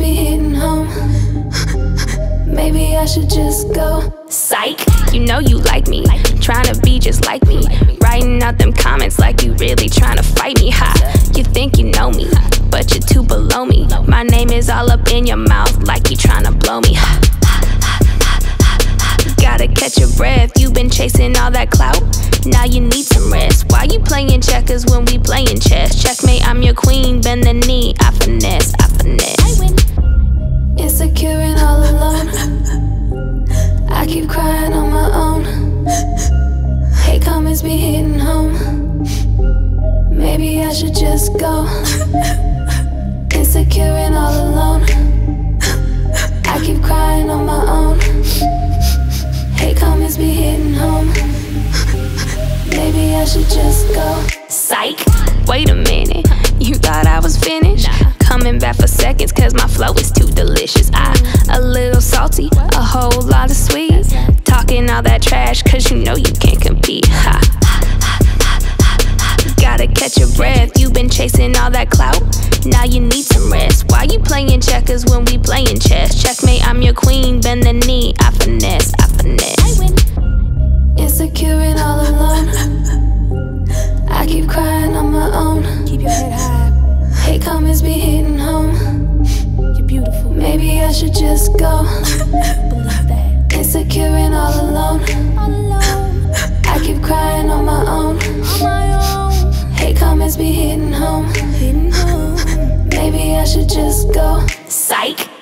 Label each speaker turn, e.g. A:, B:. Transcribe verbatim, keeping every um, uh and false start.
A: be hitting home. Maybe I should just go.
B: Psych, you know you like me, tryna be just like me, writing out them comments like you really tryna fight me. Ha, you think you know me, but you're too below me. My name is all up in your mouth like you tryna blow me. Gotta catch your breath, you been chasing all that clout, now you need some rest. Why you playing checkers when we playing chess? Checkmate, I'm your queen, bend the knee, I finesse, I finesse.
A: Insecure and all alone, I keep crying on my own. Hate comments be hitting home. Maybe I should just go. Insecure and all alone, I keep crying on my own. Hate comments be hitting home. Maybe I should just go.
B: Psych, wait a minute, you thought I was finished? Coming back for seconds cause my flow is too delicious. I, a little salty, a whole lot of sweet, talking all that trash cause you know you can't compete. Ha. Gotta catch your breath, you been chasing all that clout, now you need some rest. Why you playing checkers when we playing chess? Checkmate, I'm your queen, bend the knee, I finesse, I finesse.
A: Insecure and all alone, I keep crying on my own.
B: Keep your head high.
A: Hate comments be hitting home.
B: You're beautiful.
A: Maybe I should just go.
B: Believe that.
A: Insecure and all alone,
B: All alone.
A: I keep crying on my own.
B: On my own.
A: Hate comments be hitting home.
B: Hitting home.
A: Maybe I should just go.
B: Psych.